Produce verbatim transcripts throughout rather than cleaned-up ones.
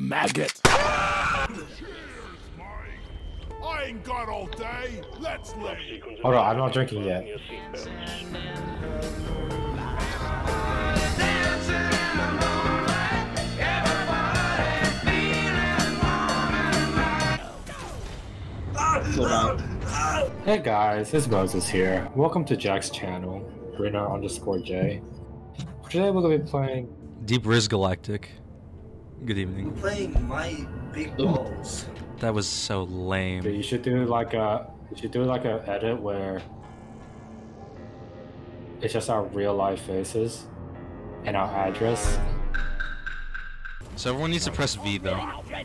maggot. I ain't got all day. Let's leave. Hold on, I'm not drinking yet. Hey guys, it's Moses here. Welcome to Jack's channel, Brina underscore J. Today we're gonna be playing Deep Rizz Galactic. Good evening. We're playing my big balls. That was so lame. You should do like a you should do like a edit where it's just our real life faces and our address. So everyone needs to press V though.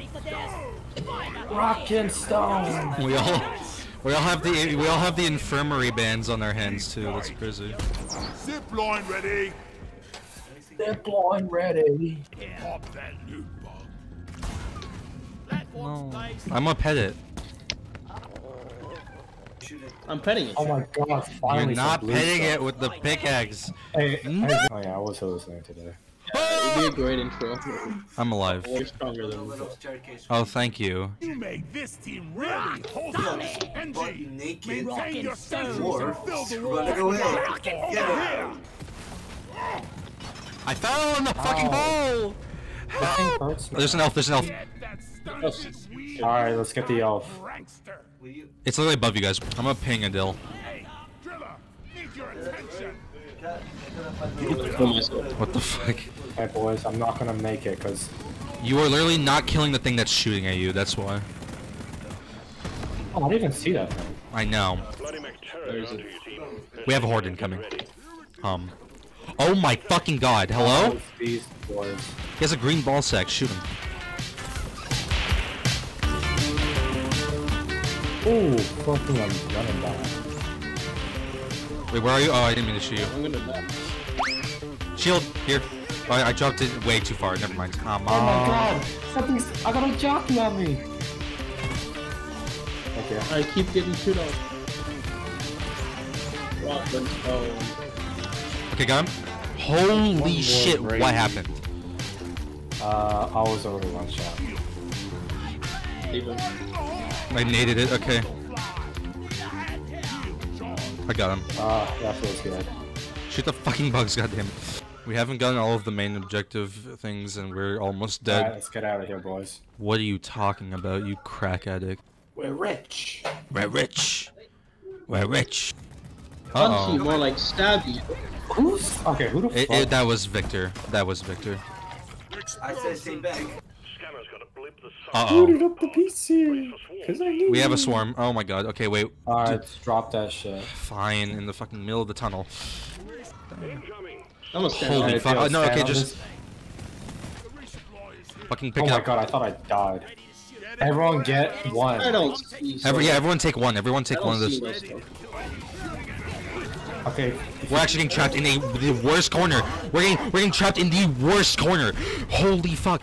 Rock and stone. We all we all have the we all have the infirmary bands on our hands too. That's crazy. Zip line ready. Zip line ready. Pop that loot bug. No. I'm gonna pet it. I'm petting it. Oh my god, finally. You're not some blue petting stuff. it with the pickaxe. Hey, No. hey, oh yeah, I was listening today. Yeah, it'd be a great intro. I'm alive. Way stronger than Little before. staircase. Oh, thank you. You made this team really wholesome. N Butt G. naked. Maintain your senses Or and fill the run room. away. Get Here. I fell in the fucking Ow. hole. That thing hurts me. There's an elf. There's an elf. Get that stunted weed. Alright, let's get the elf. Prankster. Will you? It's literally above you guys. I'm gonna ping Adil. Hey, Driller, need your attention. Got- I gotta Kill myself. What the fuck? Hey boys, I'm not gonna make it because You are literally not killing the thing that's shooting at you. That's why. oh, I didn't even see that thing. I know. There's a... We have a horde incoming. Um. Oh my fucking god. Hello? These boys. He has a green ball sack. Shoot him. Ooh, fucking I'm running back. Wait, where are you? Oh, I didn't mean to shoot you. I'm gonna die. Shield, here. Oh, I dropped it way too far. Never mind. Come Oh my on. god! Something's I got a jockey on me! Okay. I keep getting shoot off. Rock and stone. Okay, got him. Holy shit, raise. what happened? Uh, I was already one shot. Even. I naded it. Okay. I got him. Uh, that feels good. Shoot the fucking bugs, goddamn. We haven't gotten all of the main objective things and we're almost dead. Alright, let's get out of here, boys. What are you talking about, you crack addict? We're rich. We're rich. We're rich. Punch you, Uh-oh. more like stab you. Who's okay? Who the It, fuck? it, that was Victor. That was Victor. I said stay back. Uh-oh. Booted up the P C. Cause I need We have a you. swarm. Oh my god. Okay, wait. Alright, drop that shit. Fine, in the fucking middle of the tunnel. I'm gonna stand Holy on Alright, it. fuck. Theo, Oh, no, stand okay, on just this. fucking pick Oh it my up. god, I thought I died. Everyone get one. I don't see. So Every, yeah, everyone take one. Everyone I take don't one of see this. those stuff. Okay. We're actually getting trapped in a, the worst corner. We're getting, we're getting trapped in the worst corner. Holy fuck.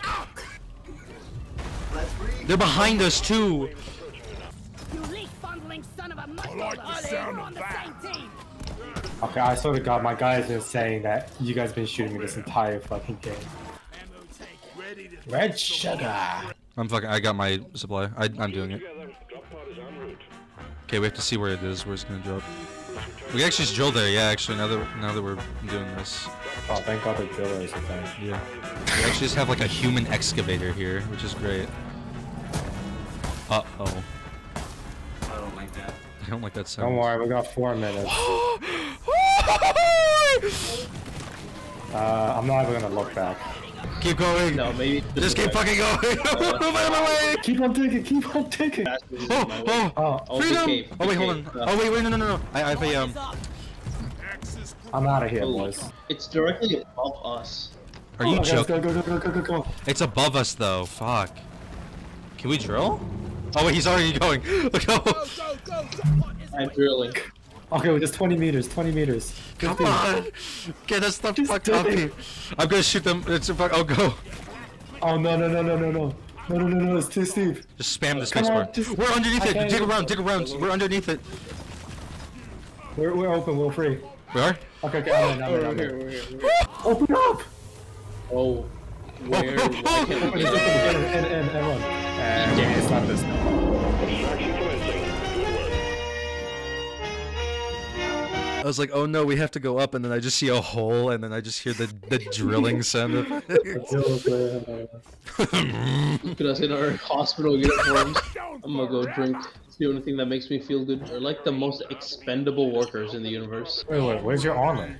They're behind us too. You leaf-bundling son of a I mud like the sound of that. Okay, I swear to god, my guy has been saying that you guys been shooting me this entire fucking game. Red sugar. I'm fucking, I got my supply. I, I'm doing it. Okay, we have to see where it is, where it's gonna drop. We can actually just drill there, yeah, actually, now that, now that we're doing this. Oh, thank god the driller is a thing. Yeah. We actually just have like a human excavator here, which is great. Uh-oh. I don't like that. I don't like that sound. Don't worry, we got four minutes. Uh, I'm not even gonna look back. Keep going. No, maybe. Just keep fucking going. Move out of my way. Keep on digging, keep on digging. Oh, oh, Oh, Oh, freedom. the cave, Oh wait, the hold on. cave. Oh wait, wait, no, no, no, no. I, I have a um. I'm out of here, Holy- boys. It's directly above us. Are you Okay, let's joking? go, go, go, go, go, go, go. It's above us though. Fuck. Can we drill? Oh wait, he's already going. Look how. I'm drilling. Okay, well, just twenty meters, twenty meters. Come fifteen. on. Get us the Just fuck do up it. here. I'm gonna shoot them. It's a fuck. Oh go. Oh, no, no, no, no, no, no. No, no, no, no, it's too steep. Just spam the Come on, spacebar. just- We're underneath I it. can't- Dig around. Dig around. We're underneath it. We're, we're open, we're free. We are. Okay, okay, I'm in, I'm in, We're I'm here, in. we're here, we're here. Open up! Oh. Where? Why can't And, we get it? and, and, and look. And Yeah. it's not this. I was like, oh no, we have to go up, and then I just see a hole, and then I just hear the, the drilling sound of it. Put us in our hospital uniforms. I'm gonna go drink. It's the only thing that makes me feel good. They're like the most expendable workers in the universe. Wait, wait, where's your armor?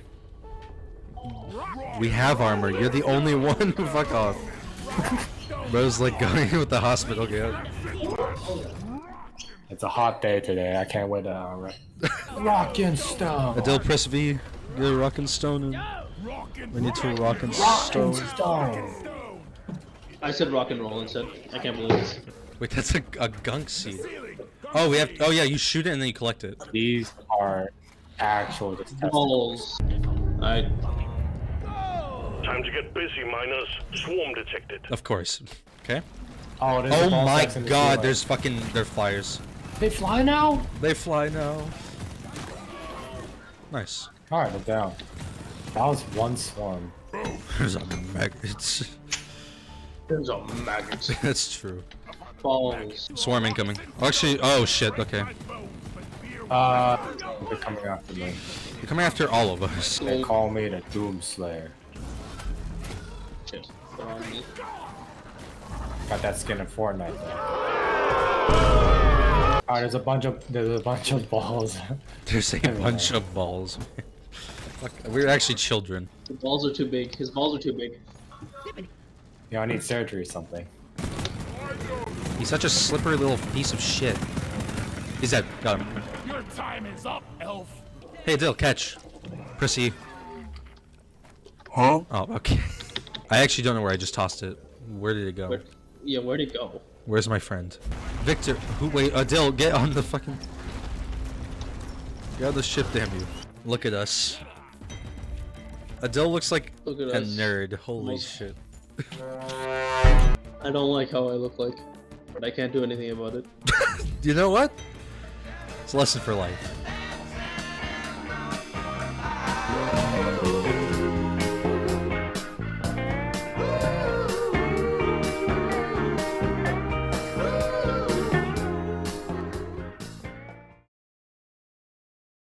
We have armor. You're the only one who fuck off. Bro's like going with the hospital gear. It's a hot day today. I can't wear the armor. Rockin' stone. Adil, press V. Get a rockin' stone. And we need to rockin' Rockin' stone. stone. I said rock and roll instead. I can't believe this. Wait, that's a, a gunk seed. Oh, we have. Oh yeah, you shoot it and then you collect it. These are actual just test- Balls. Alright. Time to get busy, miners. Swarm detected. Of course. Okay. Oh, there's Oh a ball my sex in the god, ceiling. there's fucking. They're flyers. They fly now? They fly now. Nice. Alright, look down. That was one swarm. There's a mag. It's. There's a maggot. That's true. Balls. Swarm incoming. Oh, actually, oh shit. Okay. Uh, they're coming after me. You're coming after all of us. They call me the Doom Slayer. Shit. They're on me. Got that skin in Fortnite though. Alright, there's a bunch of there's a bunch of balls. There's a bunch of balls. Fuck, we're actually children. The balls are too big. His balls are too big. Yeah, I need surgery or something. He's such a slippery little piece of shit. He's dead. Got him. Your time is up, elf. Hey, Dill, catch. Prissy. Huh? Oh, okay. I actually don't know where I just tossed it. Where did it go? Where, yeah, where'd it go? Where's my friend? Victor. Who? Wait, Adil, get on the fucking. Get on the ship, damn you. Look at us. Adil looks like Look at a us. nerd. Holy Most- shit. I don't like how I look like, but I can't do anything about it. You know what? It's a lesson for life.